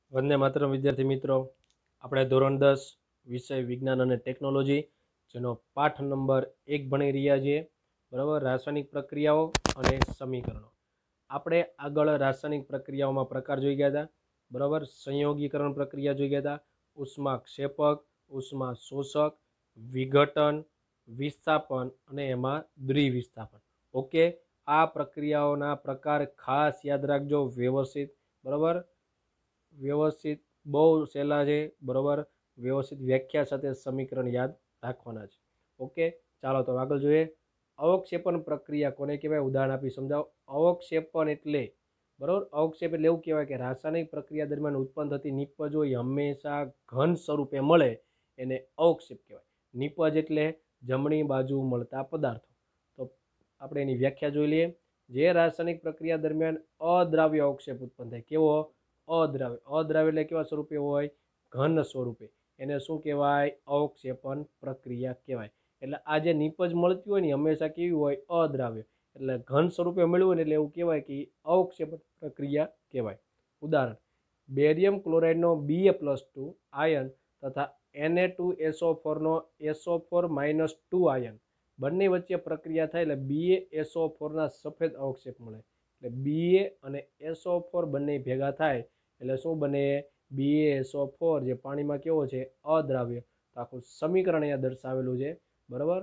વંદે માતરમ વિદ્યાર્થી મિત્રો, આપણે ધોરણ 10 વિષય વિજ્ઞાન અને ટેકનોલોજી જેનો પાઠ નંબર 1 ભણી રહ્યા છીએ. બરાબર. રાસાયણિક પ્રક્રિયાઓ અને સમીકરણો. આપણે આગળ રાસાયણિક પ્રક્રિયાઓમાં પ્રકાર જોઈ ગયા હતા. બરાબર. સંયોગીકરણ પ્રક્રિયા જોઈ ગયા હતા. ઉષ્માક્ષેપક, ઉષ્મા શોષક, વિઘટન, વિસ્થાપન અને એમાં દ્વિવિસ્થાપન. ઓકે. આ પ્રક્રિયાઓના પ્રકાર ખાસ યાદ રાખજો વ્યવસ્થિત. બરાબર. વ્યવસ્થિત બહુ સહેલા છે. બરાબર. વ્યવસ્થિત વ્યાખ્યા સાથે સમીકરણ યાદ રાખવાના છે. ઓકે. ચાલો તો આગળ જોઈએ. અવક્ષેપણ પ્રક્રિયા કોને કહેવાય? ઉદાહરણ આપી સમજાવો. અવક્ષેપણ એટલે બરાબર, અવક્ષેપ એટલે એવું કહેવાય કે રાસાયણિક પ્રક્રિયા દરમિયાન ઉત્પન્ન થતી નિપજ હોય હંમેશા ઘન સ્વરૂપે મળે, એને અવક્ષેપ કહેવાય. નિપજ એટલે જમણી બાજુ મળતા પદાર્થો. તો આપણે એની વ્યાખ્યા જોઈ લઈએ. જે રાસાયણિક પ્રક્રિયા દરમિયાન અદ્રાવ્ય અવક્ષેપ ઉત્પન્ન થાય. કેવો? અદ્રાવ્ય. અદ્રાવ્ય એટલે કેવા સ્વરૂપે હોય? ઘન સ્વરૂપે. એને શું કહેવાય? અવક્ષેપણ પ્રક્રિયા કહેવાય. એટલે આ જે નિપજ મળતી હોય ને હંમેશા કેવી હોય? અદ્રાવ્ય. એટલે ઘન સ્વરૂપે મળ્યું હોય ને એટલે એવું કહેવાય કે અવક્ષેપણ પ્રક્રિયા કહેવાય. ઉદાહરણ: બેરિયમ ક્લોરાઇડનો Ba+2 આયન તથા Na2SO4 નો SO4-2 આયન બંને વચ્ચે પ્રક્રિયા થાય એટલે BaSO4 ના સફેદ અવક્ષેપ મળે. એટલે Ba અને SO4 બંને ભેગા થાય એટલે શું બને? BaSO4, જે પાણીમાં કેવો છે? અદ્રાવ્ય. તો આખું સમીકરણ અહીંયા દર્શાવેલું છે. બરાબર.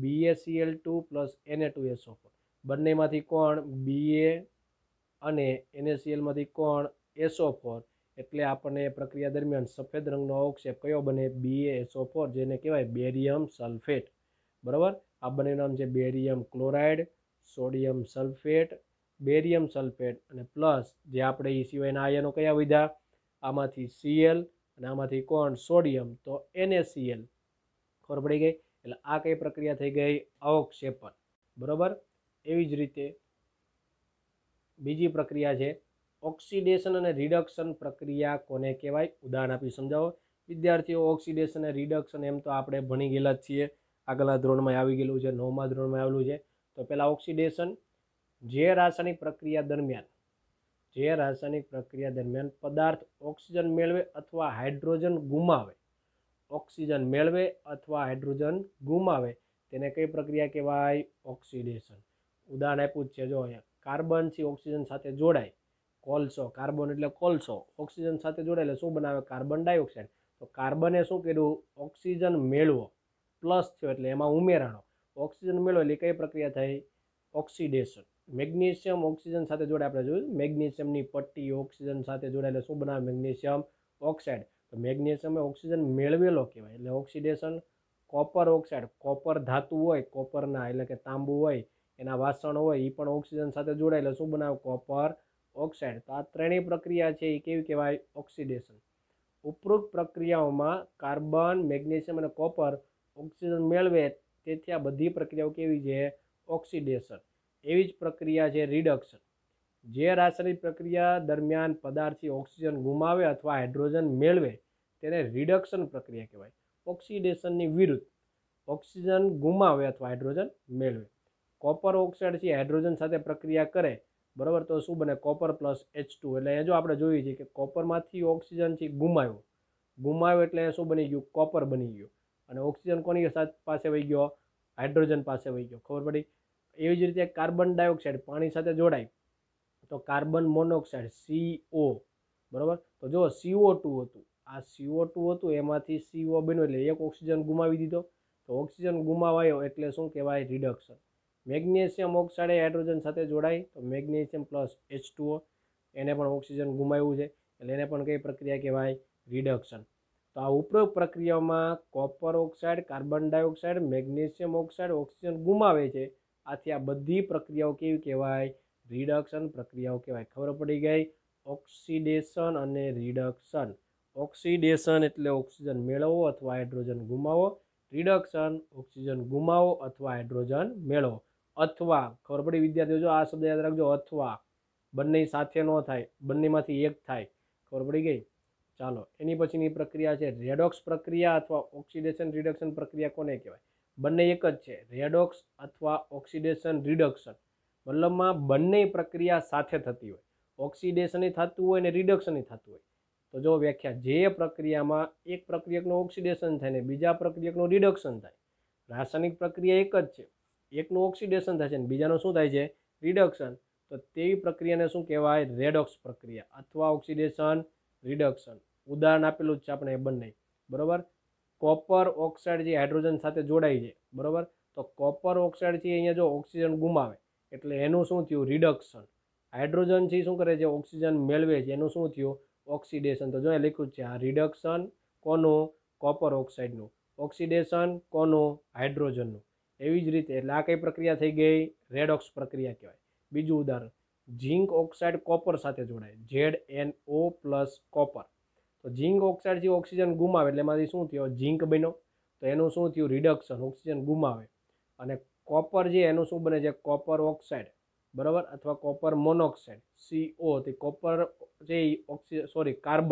BaCl2 + Na2SO4 બંનેમાંથી કોણ? Ba અને NaCl માંથી કોણ? SO4. એટલે આપણને પ્રક્રિયા દરમિયાન સફેદ રંગનો અવક્ષેપ કયો બને? BaSO4, જેને કહેવાય બેરિયમ સલ્ફેટ. બરાબર. આ બંને નામ છે barium chloride, sodium sulphate, barium sulphate અને પ્લસ જે આપણે એ સિવાયના આયનો કયા વધ્યા? આમાંથી Cl અને આમાંથી કોણ? સોડિયમ. તો NaCl. ખબર પડી ગઈ? એટલે આ કઈ પ્રક્રિયા થઈ ગઈ? અવક્ષેપણ. બરાબર. એવી જ રીતે બીજી પ્રક્રિયા છે ઓક્સિડેશન અને રિડક્શન પ્રક્રિયા કોને કહેવાય? ઉદાહરણ આપી સમજાવો. વિદ્યાર્થીઓ, ઓક્સિડેશન અને રિડક્શન એમ તો આપણે ભણી ગયેલા જ છીએ. આગળના ધોરણમાં આવી ગયેલું છે, 9મા ધોરણમાં આવેલું છે. તો પહેલા ઓક્સિડેશન. જે રાસાયણિક પ્રક્રિયા દરમિયાન પદાર્થ ઓક્સિજન મેળવે અથવા હાઇડ્રોજન ગુમાવે, ઓક્સિજન મેળવે અથવા હાઇડ્રોજન ગુમાવે તેને કઈ પ્રક્રિયા કહેવાય? ઓક્સિડેશન. ઉદાહરણ આપ્યું છે જો અહીંયા. કાર્બન થી ઓક્સિજન સાથે જોડાય. કોલસો, કાર્બન એટલે કોલસો, ઓક્સિજન સાથે જોડાય એટલે શું બનાવે? Carbon dioxide. તો કાર્બને શું કર્યું? ઓક્સિજન મેળવો, પ્લસ થયો એટલે એમાં ઉમેરાણો. ઓક્સિજન મેળવો એટલે કઈ પ્રક્રિયા થઈ? ઓક્સિડેશન. મેગ્નેશિયમ ઓક્સિજન સાથે જોડાય. આપણે જોયું મેગ્નેશિયમની પટ્ટી ઓક્સિજન સાથે જોડાય એટલે શું બનાવે? Magnesium oxide. તો મેગ્નેશિયમ ઓક્સિજન મેળવેલો કહેવાય એટલે ઓક્સિડેશન. કોપર ઓક્સાઇડ, કોપર ધાતુ હોય, કોપરના એટલે કે તાંબુ હોય, એના વાસણો હોય એ પણ ઓક્સિજન સાથે જોડાય એટલે શું બનાવે? Copper oxide. તો આ ત્રણેય પ્રક્રિયા છે એ કેવી કહેવાય? ઓક્સિડેશન. ઉપરોક્ત પ્રક્રિયાઓમાં કાર્બન, મેગ્નેશિયમ અને કોપર ઓક્સિજન મેળવે તેથી આ બધી પ્રક્રિયાઓ કેવી છે? ઓક્સિડેશન. એવી જ પ્રક્રિયા છે રિડક્શન. જે રાસાયણિક પ્રક્રિયા દરમિયાન પદાર્થથી ઓક્સિજન ગુમાવે અથવા હાઇડ્રોજન મેળવે તેને રિડક્શન પ્રક્રિયા કહેવાય. ઓક્સિડેશનની વિરુદ્ધ. ઓક્સિજન ગુમાવે અથવા હાઇડ્રોજન મેળવે. કોપર ઓક્સાઇડ છે હાઇડ્રોજન સાથે પ્રક્રિયા કરે, બરાબર, તો શું બને? Copper +H2. એટલે એ જો આપણે જોઈએ છીએ કે કોપરમાંથી ઓક્સિજનથી ગુમાવ્યો એટલે શું બની ગયું? કોપર બની ગયું. અને ઓક્સિજન કોની પાસે વહી ગયો? હાઇડ્રોજન પાસે વહી ગયો. ખબર પડી? એવી જ રીતે કાર્બન ડાયોક્સાઇડ પાણી સાથે જોડાય તો કાર્બન મોનોક્સાઇડ CO. બરાબર. તો જો CO2 હતું, આ CO2 હતું એમાંથી CO બન્યો એટલે એક ઓક્સિજન ગુમાવી દીધો. તો ઓક્સિજન ગુમાવાયો એટલે શું કહેવાય? રિડક્શન. મેગ્નેશિયમ ઓક્સાઇડ હાઇડ્રોજન સાથે જોડાય તો મેગ્નેશિયમ +H2O, એને પણ ઓક્સિજન ગુમાવ્યું છે એટલે એને પણ કઈ પ્રક્રિયા કહેવાય? રિડક્શન. તો આ ઉપરોક્ત પ્રક્રિયામાં copper oxide, carbon dioxide, magnesium oxide oxygen ગુમાવે છે. આથી આ બધી પ્રક્રિયાઓ કેવી કહેવાય? રિડક્શન પ્રક્રિયાઓ કહેવાય. ખબર પડી ગઈ? ઓક્સિડેશન અને રિડક્શન. ઓક્સિડેશન એટલે ઓક્સિજન મેળવવો અથવા હાઇડ્રોજન ગુમાવો. રિડક્શન ઓક્સિજન ગુમાવો અથવા હાઇડ્રોજન મેળવો. અથવા, ખબર પડી વિદ્યાર્થીઓ? જો આ શબ્દ યાદ રાખજો, અથવા. બંને સાથે ન થાય, બંનેમાંથી એક થાય. ખબર પડી ગઈ? ચાલો, એની પછીની પ્રક્રિયા છે રેડોક્સ પ્રક્રિયા અથવા ઓક્સિડેશન રિડક્શન પ્રક્રિયા કોને કહેવાય? બંને એક જ છે, રેડોક્સ અથવા ઓક્સિડેશન રિડક્શન. મતલબમાં બંને પ્રક્રિયા સાથે થતી હોય. ઓક્સિડેશન થતું હોય ને રિડક્શન થતું હોય. तो जो व्याख्या जे प्रक्रियामां एक प्रक्रियकનું ઓક્સિડેશન થાય ને બીજા પ્રક્રિયકનું રિડક્શન થાય, રાસાયણિક પ્રક્રિયા એક જ છે, એકનું ઓક્સિડેશન થાય છે ને બીજાનું શું થાય છે રિડક્શન, તો તેવી પ્રક્રિયાને શું કહેવાય રેડોક્સ પ્રક્રિયા અથવા ઓક્સિડેશન રિડક્શન. ઉદાહરણ આપેલું જ છે આપણે એ બંને, બરોબર. કોપર ઓક્સાઇડ જે હાઇડ્રોજન સાથે જોડાય છે, બરોબર, તો કોપર ઓક્સાઇડ છે અહીંયા જો ઓક્સિજન ગુમાવે એટલે એનું શું થયું રિડક્શન. હાઇડ્રોજન છે શું કરે છે ઓક્સિજન મેળવે છે, એનું શું થયું ઓક્સિડેશન. તો જો એ લખ્યું છે આ રિડક્શન કોનું કોપર ઓક્સાઇડનું, ઓક્સિડેશન કોનું હાઇડ્રોજનનું. એવી જ રીતે એટલે આ કઈ પ્રક્રિયા થઈ ગઈ રેડોક્સ પ્રક્રિયા કહેવાય. બીજું ઉદાહરણ, ઝીંક ઓક્સાઇડ કોપર સાથે જોડાય ZnO પ્લસ કોપર, તો ઝીંક ઓક્સાઇડ જે ઓક્સિજન ગુમાવે એટલે એમાંથી શું થયો ઝીંક બન્યો, તો એનું શું થયું રિડક્શન, ઓક્સિજન ગુમાવે. અને કોપર જે એનું શું બને છે કોપર ઓક્સાઇડ, બરાબર, અથવા કોપર મોનોક્સાઇડ CO, તે કોપર જે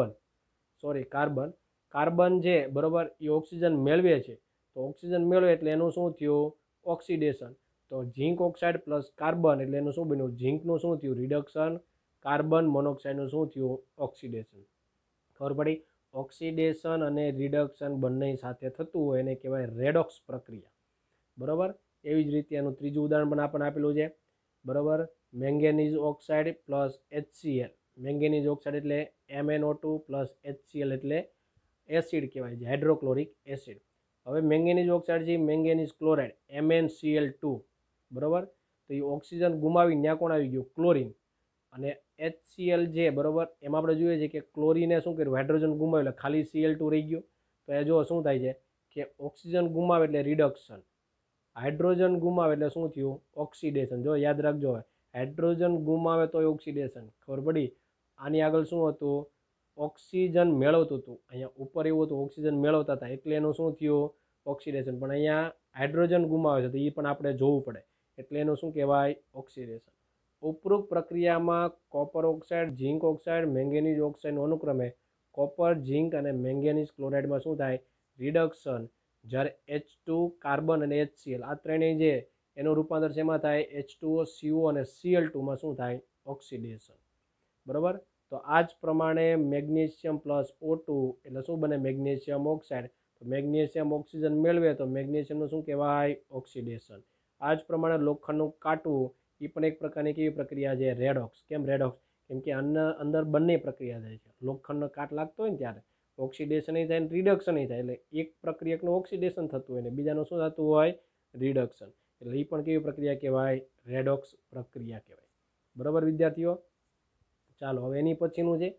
કાર્બન જે બરાબર એ ઓક્સિજન મેળવે છે, તો ઓક્સિજન મેળવે એટલે એનું શું થયું ઓક્સિડેશન. તો ઝીંક ઓક્સાઇડ પ્લસ કાર્બન એટલે એનું શું બન્યું ઝીંકનું શું થયું રિડક્શન, કાર્બન મોનોક્સાઇડનું શું થયું ઓક્સિડેશન. ખબર પડી? ઓક્સિડેશન અને રિડક્શન બંને સાથે થતું હોય એને કહેવાય રેડોક્સ પ્રક્રિયા, બરાબર. એવી જ રીતે એનું ત્રીજું ઉદાહરણ પણ આપણને આપેલું છે, બરાબર. Manganese oxide plus HCl, manganese oxide એટલે MnO2 પ્લસ HCl એટલે એસિડ કહેવાય છે, હાઇડ્રોક્લોરિક એસિડ. હવે મેંગેનીઝ ઓક્સાઇડ છે મેંગેનીઝ ક્લોરાઇડ MnCl2, બરાબર, તો એ ઓક્સિજન ગુમાવી ત્યાં કોણ આવી ગયું ક્લોરિન. અને HCl જે બરાબર એમાં આપણે જોઈએ છીએ કે ક્લોરીને શું કર્યું હાઇડ્રોજન ગુમાવ્યું એટલે ખાલી Cl2 રહી ગયો. તો એ જો શું થાય છે કે ઓક્સિજન ગુમાવે એટલે રિડક્શન, હાઇડ્રોજન ગુમાવે એટલે શું થયું ઓક્સિડેશન. જો યાદ રાખજો, હાઇડ્રોજન ગુમાવે તો ઓક્સિડેશન. ખબર પડી? આની આગળ શું હતું ઓક્સિજન મેળવતું હતું, અહીંયા ઉપર એવું હતું ઓક્સિજન મેળવતા હતા એટલે એનું શું થયું ઓક્સિડેશન. પણ અહીંયા હાઇડ્રોજન ગુમાવે છે તો એ પણ આપણે જોવું પડે એટલે એનું શું કહેવાય ઓક્સિડેશન. ઉપરોક્ત પ્રક્રિયામાં copper oxide, zinc oxide, manganese ઓક્સાઇડનું અનુક્રમે કોપર, ઝીંક અને મેંગેનીઝ ક્લોરાઇડમાં શું થાય રિડક્શન, જ્યારે H2 કાર્બન અને HCl આ ત્રણેય જે એનું રૂપાંતર શેમાં થાય H2O, CO અને Cl2માં શું થાય ઓક્સિડેશન, બરાબર. તો આ જ પ્રમાણે મેગ્નેશિયમ પ્લસ O2 એટલે શું બને મેગ્નેશિયમ ઓક્સાઇડ, તો મેગ્નેશિયમ ઓક્સિજન મેળવે તો મેગ્નેશિયમનું શું કહેવાય ઓક્સિડેશન. આ જ પ્રમાણે લોખંડનું કાટવું એ પણ એક પ્રકારની કેવી પ્રક્રિયા છે રેડોક્સ. કેમ રેડોક્સ? કેમ કે અંદર બંને પ્રક્રિયા થાય છે. લોખંડનો કાટ લાગતો હોય ને ત્યારે ઓક્સિડેશન થાય ને રિડક્શન થાય, એટલે એક પ્રક્રિયકનું ઓક્સિડેશન થતું હોય ને બીજાનું શું થતું હોય રિડક્શન, એટલે એ પણ કેવી પ્રક્રિયા કહેવાય રેડોક્સ પ્રક્રિયા કહેવાય. બરાબર વિદ્યાર્થીઓ? ચાલો હવે એની પછીનું છે,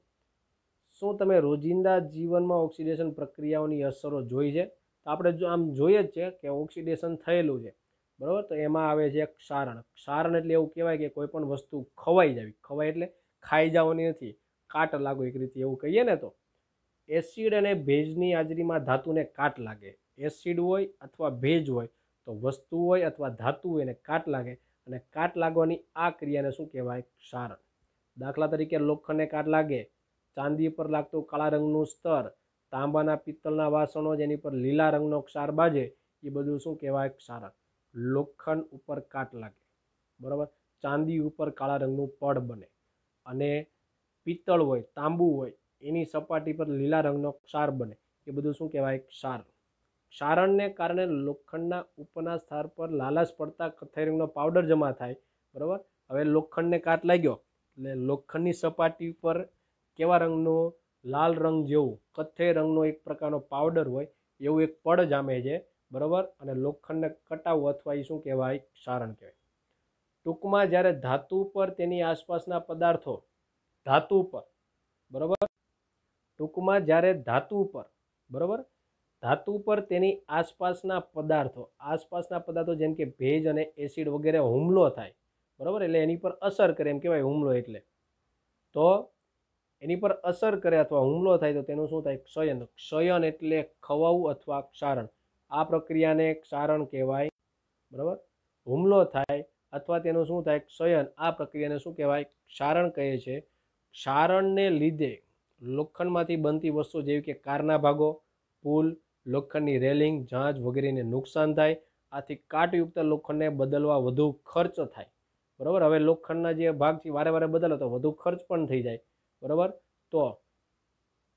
શું તમે રોજિંદા જીવનમાં ઓક્સિડેશન પ્રક્રિયાઓની અસરો જોઈ છે? તો આપણે જો આમ જોઈએ જ છે કે ઓક્સિડેશન થયેલું છે, બરાબર. તો એમાં આવે છે ક્ષારણ. ક્ષારણ એટલે એવું કહેવાય કે કોઈ પણ વસ્તુ ખવાઈ જવી, ખવાય એટલે ખાઈ જવાની નથી, કાટ લાગો એક રીતે એવું કહીએ ને. તો એસિડ અને ભેજની હાજરીમાં ધાતુને કાટ લાગે. એસિડ હોય અથવા ભેજ હોય તો વસ્તુ હોય અથવા ધાતુ હોય એને કાટ લાગે, અને કાટ લાગવાની આ ક્રિયાને શું કહેવાય ક્ષારણ. દાખલા તરીકે લોખંડને કાટ લાગે, ચાંદી પર લાગતું કાળા રંગનું સ્તર, તાંબાના પિત્તળના વાસણો જેની પર લીલા રંગનો ક્ષાર બાજે, એ બધું શું કહેવાય ક્ષારણ. લોખંડ ઉપર કાટ લાગે, બરાબર, ચાંદી ઉપર કાળા રંગનું પડ બને, અને પિત્તળ હોય તાંબુ હોય એની સપાટી પર લીલા રંગનો ક્ષાર બને, એ બધું શું કહેવાય ક્ષારણ. ક્ષારણને કારણે લોખંડના ઉપરના સ્તર પર લાલાશ પડતા કથ્થઈ રંગનો પાવડર જમા થાય, બરાબર. હવે લોખંડને કાટ લાગ્યો એટલે લોખંડની સપાટી પર કેવા રંગનું લાલ રંગ જેવું કથ્થઈ રંગનો એક પ્રકારનો પાવડર હોય એવું એક પડ જામે છે, બરાબર. અને લોખંડને કટાવવું અથવા એ શું કહેવાય ક્ષારણ કહેવાય. ટૂંકમાં જ્યારે ધાતુ પર તેની આસપાસના પદાર્થો ધાતુ પર, બરાબર, ટૂંકમાં જ્યારે ધાતુ પર, બરાબર, ધાતુ પર તેની આસપાસના પદાર્થો જેમ કે ભેજ અને એસિડ વગેરે હુમલો થાય, બરાબર, એટલે એની પર અસર કરે એમ કહેવાય હુમલો. એટલે તો એની પર અસર કરે અથવા હુમલો થાય તો તેનું શું થાય ક્ષયન. ક્ષયન એટલે ખવાવું અથવા ક્ષારણ. આ પ્રક્રિયાને ક્ષારણ કહેવાય, બરાબર. હુમલો થાય અથવા તેનું શું થાય ક્ષયન, આ પ્રક્રિયાને શું કહેવાય ક્ષારણ કહે છે. ક્ષારણને લીધે લોખંડમાંથી બનતી વસ્તુઓ જેવી કે કારના ભાગો, પુલ, લોખંડની રેલિંગ, જહાજ વગેરેને નુકસાન થાય. આથી કાટયુક્ત લોખંડને બદલવા વધુ ખર્ચ થાય, બરાબર. હવે લોખંડના જે ભાગ છે વારે વારે બદલો તો વધુ ખર્ચ પણ થઈ જાય, બરાબર. તો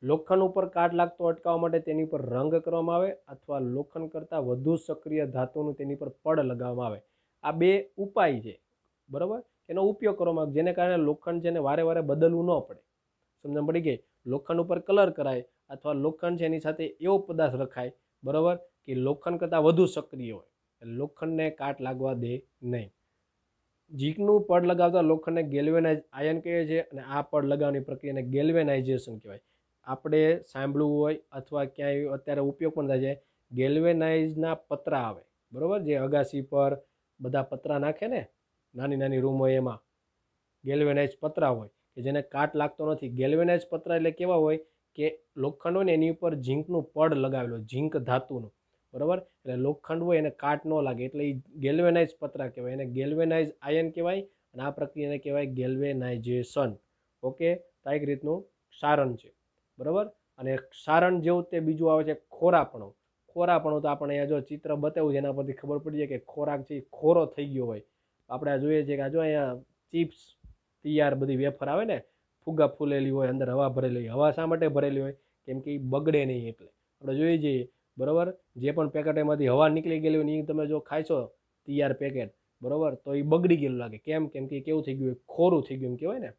લોખંડ ઉપર કાટ લાગતો અટકાવવા માટે તેની પર રંગ કરવામાં આવે અથવા લોખંડ કરતાં વધુ સક્રિય ધાતુનું તેની પર પડ લગાવવામાં આવે. આ બે ઉપાય છે, બરાબર, એનો ઉપયોગ કરવામાં આવે જેને કારણે લોખંડ છે ને વારે વારે બદલવું ન પડે. સમજણ પડી ગઈ? લોખંડ ઉપર કલર કરાય અથવા લોખંડ છે એની સાથે એવો પદાર્થ રખાય, બરાબર, કે લોખંડ કરતાં વધુ સક્રિય હોય, લોખંડને કાટ લાગવા દે નહીં. ઝીંકનું પડ લગાવતા લોખંડને ગેલ્વેનાઇઝ આયન કહે છે અને આ પડ લગાવવાની પ્રક્રિયાને ગેલ્વેનાઇઝેશન કહેવાય. આપણે સાંભળવું હોય અથવા ક્યાંય અત્યારે ઉપયોગ પણ થાય છે, ગેલ્વેનાઇઝના પતરા આવે, બરાબર, જે અગાસી પર બધા પતરા નાખે ને, નાની નાની રૂમ હોય એમાં ગેલ્વેનાઇઝ પતરા હોય કે જેને કાટ લાગતો નથી. ગેલ્વેનાઇઝ પતરા એટલે કેવા હોય કે લોખંડ હોય ને એની ઉપર ઝીંકનું પડ લગાવેલો, ઝીંક ધાતુનું, બરાબર, એટલે લોખંડ હોય એને કાટ ન લાગે એટલે એ ગેલ્વેનાઇઝ પતરા કહેવાય, એને ગેલ્વેનાઇઝ આયન કહેવાય અને આ પ્રક્રિયાને કહેવાય ગેલ્વેનાઇઝેશન. ઓકે, તો એક રીતનું સારણ છે, બરાબર. અને સારણ જેવું તે બીજું આવે છે ખોરાપણું. ખોરાપણું તો આપણે અહીંયા જો ચિત્ર બતાવ્યું છે એના પરથી ખબર પડી જાય કે ખોરાક છે એ ખોરો થઈ ગયો હોય. આપણે આ જોઈએ છીએ કે આ જો અહીંયા ચિપ્સ તૈયાર બધી વેફર આવે ને, ફુગ્ગા ફૂલેલી હોય, અંદર હવા ભરેલી હોય. હવા શા માટે ભરેલી હોય? કેમ કે એ બગડે નહીં એટલે. આપણે જોઈએ છીએ, બરાબર, જે પણ પેકેટ એમાંથી હવા નીકળી ગયેલી હોય એ તમે જો ખાઈશો તૈયાર પેકેટ, બરાબર, તો એ બગડી ગયેલું લાગે. કેમ? કેમ કે કેવું થઈ ગયું, ખોરું થઈ ગયું એમ કહેવાય ને.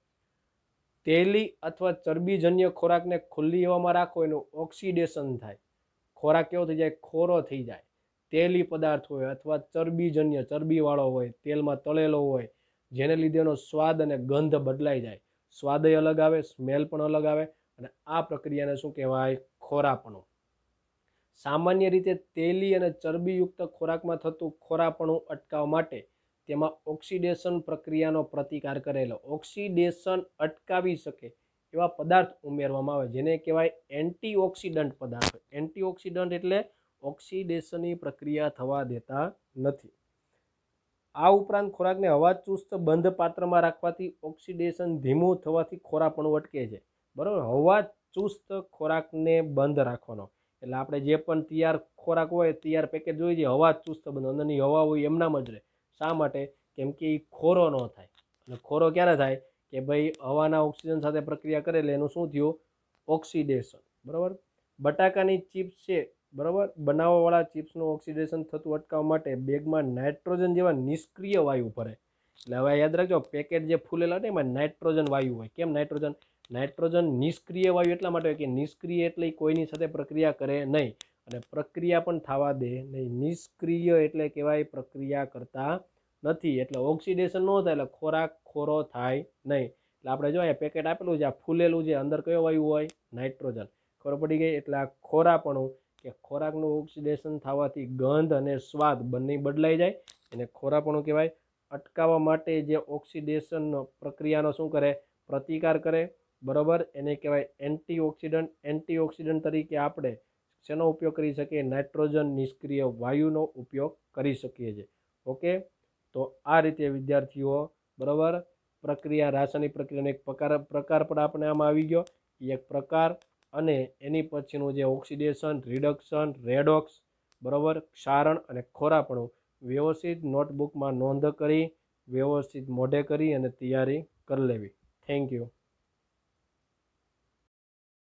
તેલી અથવા ચરબીજન્ય ખોરાકને ખુલ્લી હવામાં રાખો એનું ઓક્સિડેશન થાય. ખોરાક કેવો થઈ જાય? ખોરો થઈ જાય. તેલી પદાર્થ હોય અથવા ચરબીજન્ય, ચરબીવાળો હોય, તેલમાં તળેલો હોય, જેને લીધે એનો સ્વાદ અને ગંધ બદલાઈ જાય. સ્વાદય અલગ આવે, સ્મેલ પણ અલગ આવે અને આ પ્રક્રિયાને શું કહેવાય? ખોરાપણું. સામાન્ય રીતે તેલી અને ચરબીયુક્ત ખોરાકમાં થતું ખોરાપણું અટકાવવા માટે તેમાં ઓક્સિડેશન પ્રક્રિયાનો પ્રતિકાર કરેલો, ઓક્સિડેશન અટકાવી શકે એવા પદાર્થ ઉમેરવામાં આવે જેને કહેવાય એન્ટીઓક્સિડન્ટ પદાર્થ. એન્ટીઓક્સિડન્ટ એટલે ઓક્સિડેશનની પ્રક્રિયા થવા દેતા નથી. આ ઉપરાંત ખોરાકને હવાચુસ્ત બંધ પાત્રમાં રાખવાથી ઓક્સિડેશન ધીમું થવાથી ખોરાપણું અટકે છે, બરાબર. હવાચુસ્ત ખોરાકને બંધ રાખવાનો એટલે આપણે જે પણ તૈયાર ખોરાક હોય, તૈયાર પેકેટ જોઈએ છે, હવાચુસ્ત બંધ, અંદરની હવા હોય એમનામ જ રહે. શા માટે? કેમ કે એ ખોરો ન થાય. અને ખોરો ક્યારે થાય? કે ભાઈ હવાના ઓક્સિજન સાથે પ્રક્રિયા કરે એટલે એનું શું થયું? ઓક્સિડેશન, બરાબર. બટાકાની ચિપ્સ છે, બરાબર, બનાવવાવાળા ચિપ્સનું ઓક્સિડેશન થતું અટકાવવા માટે બેગમાં નાઇટ્રોજન જેવા નિષ્ક્રિય વાયુ ભરે. એટલે હવે યાદ રાખજો, પેકેટ જે ફૂલેલા ને એમાં નાઇટ્રોજન વાયુ હોય. કેમ નાઇટ્રોજન? નાઇટ્રોજન નિષ્ક્રિય વાયુ એટલા માટે હોય કે નિષ્ક્રિય એટલે કોઈની સાથે પ્રક્રિયા કરે નહીં અને પ્રક્રિયા પણ થવા દે નહીં. નિષ્ક્રિય એટલે કહેવાય પ્રક્રિયા કરતા નથી, એટલે ઓક્સિડેશન ન થાય એટલે ખોરાક ખોરો થાય નહીં. એટલે આપણે જો અહીંયા પેકેટ આપેલું છે, આ ફૂલેલું છે, અંદર કયો વાયુ હોય? નાઇટ્રોજન. ખબર પડી ગઈ? એટલે આ ખોરાપણું કે ખોરાકનું ઓક્સિડેશન થવાથી ગંધ અને સ્વાદ બંને બદલાઈ જાય એને ખોરાપણું કહેવાય. અટકાવવા માટે જે ઓક્સિડેશન પ્રક્રિયાનો શું કરે? પ્રતિકાર કરે, બરાબર, એને કહેવાય એન્ટીઓક્સિડન્ટ. એન્ટીઓક્સિડન્ટ તરીકે આપણે શેનો ઉપયોગ કરી શકીએ? નાઇટ્રોજન નિષ્ક્રિય વાયુનો ઉપયોગ કરી શકીએ છીએ. ઓકે, તો આ રીતે વિદ્યાર્થીઓ, બરાબર, પ્રક્રિયા, રાસાયણિક પ્રક્રિયાનો એક પ્રકાર પણ આપણે આમાં આવી ગયો, એ એક પ્રકાર. અને એની પછીનું જે ઓક્સિડેશન, રિડક્શન, રેડોક્સ, બરાબર, ક્ષારણ અને ખોરાપણું વ્યવસ્થિત નોટબુકમાં નોંધ કરી, વ્યવસ્થિત મોઢે કરી અને તૈયારી કરી લેવી. Thank you.